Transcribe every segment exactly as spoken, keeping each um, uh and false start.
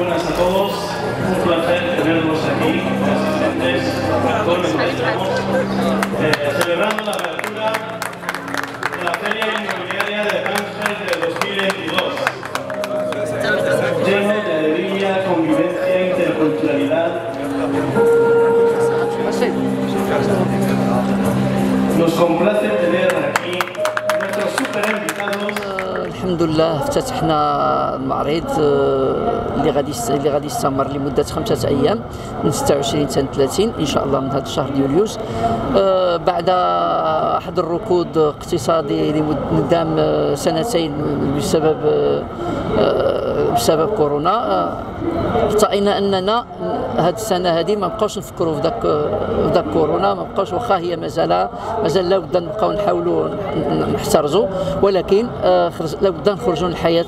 buenas a todos. Un placer tenerlos aquí, asistentes, actualmente estamos eh, celebrando la apertura de la Feria Inmobiliaria de Tánger de dos mil veintidós. Lleno de alegría, convivencia, interculturalidad. Nos complace tener aquí nuestros super invitados. الحمد لله افتتحنا المعرض اللي غادي اللي غادي يستمر لمده خمسه ايام من ستة وعشرين حتى ثلاثين ان شاء الله من هذا الشهر ديال يوليوز بعد احد الركود اقتصادي لمدام سنتين بسبب بسبب كورونا. ارتأينا اننا هذه السنه هذه ما نبقاوش نفكروا في ذاك في ذاك كورونا، ما بقاوش واخا هي مازال مازال لابد نبقاو نحاولوا نحترزوا، ولكن لابد نخرجوا للحياه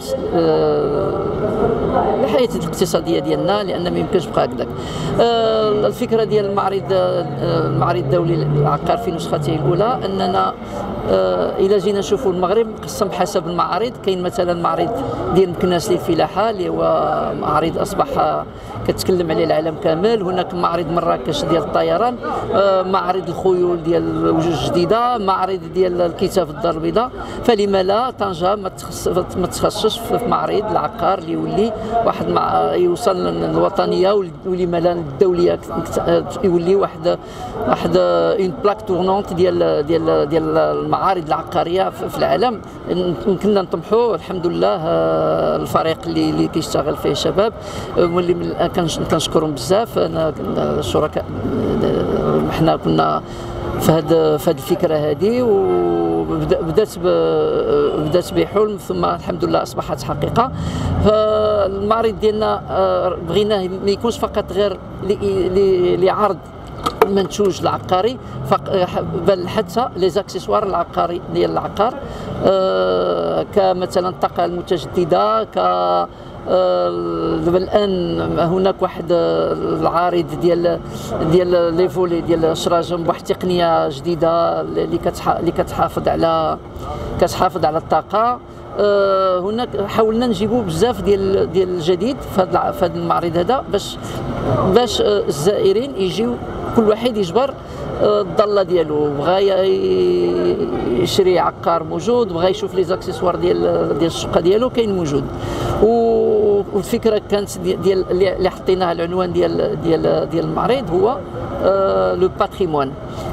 الحياه الاقتصاديه ديالنا، لان ما يمكنش بقى هكذاك. الفكره ديال المعرض المعرض الدولي للعقار في نسخته الاولى اننا الى جينا نشوفوا المغرب مقسم حسب المعارض. كاين مثلا معرض ديال مكناس للفلاحه اللي هو معرض اصبح كتكلم عليه العالم كامل. هناك معرض مراكش ديال الطيران، معرض الخيول ديال وجوج جديده، معرض ديال الكتاب الدار البيضاء. فلما لا طنجه ما تخصصش في معرض العقار اللي يولي واحد مع يوصل للوطنيه ولما لا الدوليه، يولي واحد واحد اون بلاك تورنونت ديال ديال ديال المعارض العقاريه في العالم. يمكننا نطمحوا الحمد لله. الفريق اللي اللي كيشتغل فيه شباب واللي كنشكرهم بزاف. انا الشركاء حنا كنا في هذه في هذه الفكره هذه، وبدات بدات بحلم ثم الحمد لله اصبحت حقيقه. فالمعرض ديالنا بغيناه ما يكونش فقط غير لعرض المنتوج العقاري، بل حتى لي زاكسيسوار العقاري ديال العقار، آه كمثلا الطاقه المتجدده. ك دابا الان هناك واحد العارض ديال ديال لي فولي ديال الشراجم بواحد التقنيه جديده اللي اللي كتحافظ على كتحافظ على الطاقه. أه هناك حاولنا نجيبوا بزاف ديال ديال الجديد في هذا في هذا المعرض هذا، باش باش الزائرين يجيو كل واحد يجبر الضله ديالو. بغى يشري عقار موجود، بغى يشوف لي زاكسيسوار ديال ديال الشقه ديالو كاين موجود. والفكره كانت ديال اللي حطيناها العنوان ديال ديال ديال المعرض هو لو باتريمون،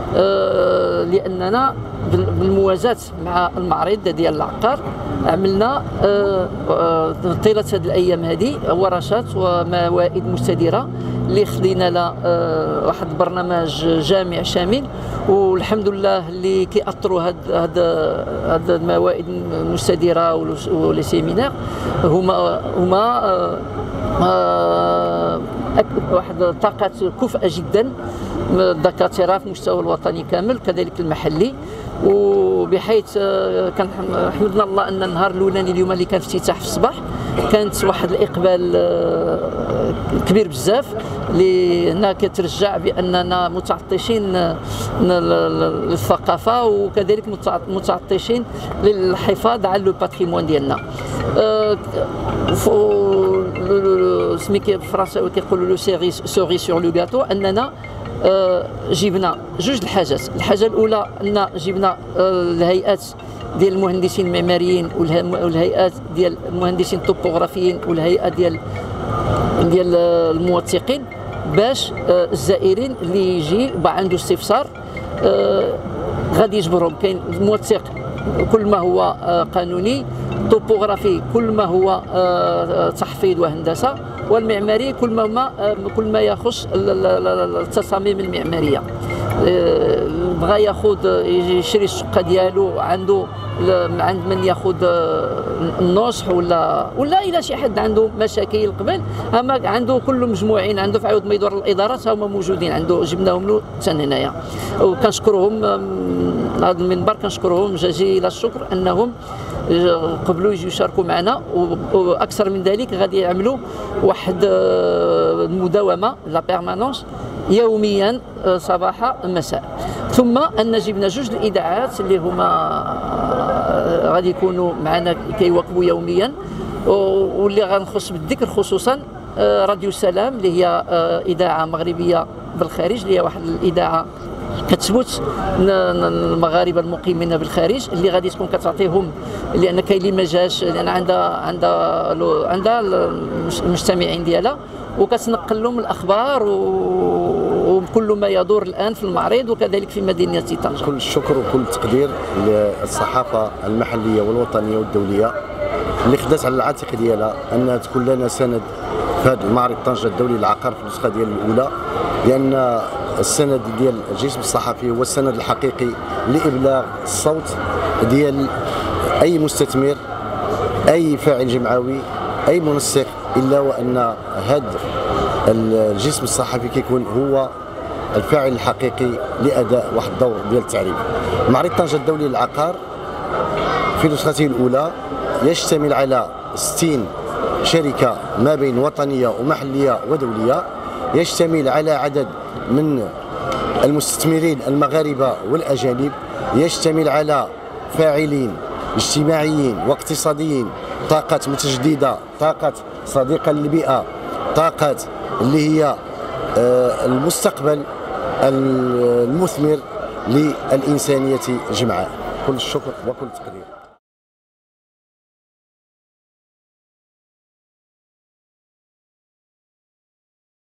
لاننا بالموازاه مع المعرض ديال العقار عملنا طيله هذه الايام هذه ورشات وموائد مستديره اللي خدينا لها واحد البرنامج جامع شامل، والحمد لله اللي كيأطروا هاد هاد هاد الموائد المستديره ولي سيمينار هما هما واحد طاقات كفء جدا الدكاتره في المستوى الوطني كامل كذلك المحلي. وبحيث كنحمدنا الله ان النهار الاولاني اليوم اللي كان افتتاح في الصباح كانت واحد الاقبال كبير بزاف، اللي هنا كترجع باننا متعطشين للثقافه وكذلك متعطشين للحفاظ على لو باتريمون ديالنا. سميكي بالفرنساوي كيقولوا لو سيري سوري سور لو غاتو، اننا جبنا جوج الحاجات. الحاجه الاولى ان جبنا الهيئات ديال المهندسين المعماريين والهيئات ديال المهندسين الطوبوغرافيين والهيئه ديال ديال الموثقين، باش الزائرين اللي يجي عنده استفسار غادي يجبرهم. كاين الموثق كل ما هو قانوني، طوبوغرافي كل ما هو تحفيظ وهندسه، والمعماري كل ما كل ما يخص التصاميم المعماريه. بغى ياخذ يشري الشقه ديالو عنده عند من ياخذ النصح ولا ولا الى شي حد عنده مشاكل قبل، اما عنده كله مجموعين عنده في عود ما يدور الادارات هما موجودين عنده، جبناهم له حتى هنايا. وكنشكرهم هذا المنبر كنشكرهم جزيل الشكر انهم قبلوا يجوا يشاركوا معنا، واكثر من ذلك غادي يعملوا واحد المداومه لا بيرمانونس يوميا صباحا مساء. ثم ان جبنا جوج الاذاعات اللي هما غادي يكونوا معنا كيواكبوا يوميا، واللي غنخص بالذكر خصوصا راديو سلام اللي هي اذاعه مغربيه بالخارج، اللي هي واحد الاذاعه كتثبت المغاربه المقيمين بالخارج اللي غادي تكون كتعطيهم، لان كاين اللي ما جاش لان عندها عندها عندها المستمعين ديالها وكتنقل لهم الاخبار وكل ما يدور الان في المعرض وكذلك في مدينه طنجه. كل الشكر وكل التقدير للصحافه المحليه والوطنيه والدوليه اللي خدات على العاتق ديالها انها تكون لنا سند في هذا المعرض طنجه الدولي للعقار في النسخه ديال الاولى، لان السند ديال الجسم الصحفي هو السند الحقيقي لابلاغ الصوت ديال اي مستثمر، اي فاعل جمعوي، اي منسق، الا وان هذا الجسم الصحفي كيكون هو الفاعل الحقيقي لاداء واحد الدور ديال التعريف. معرض طنجه الدولي للعقار في نسخته الاولى يشتمل على ستين شركه ما بين وطنيه ومحليه ودوليه، يشتمل على عدد من المستثمرين المغاربه والاجانب، يشتمل على فاعلين اجتماعيين واقتصاديين، طاقات متجدده، طاقات صديقه للبيئه، طاقات اللي هي المستقبل المثمر للإنسانية جمعاء. كل الشكر وكل التقدير.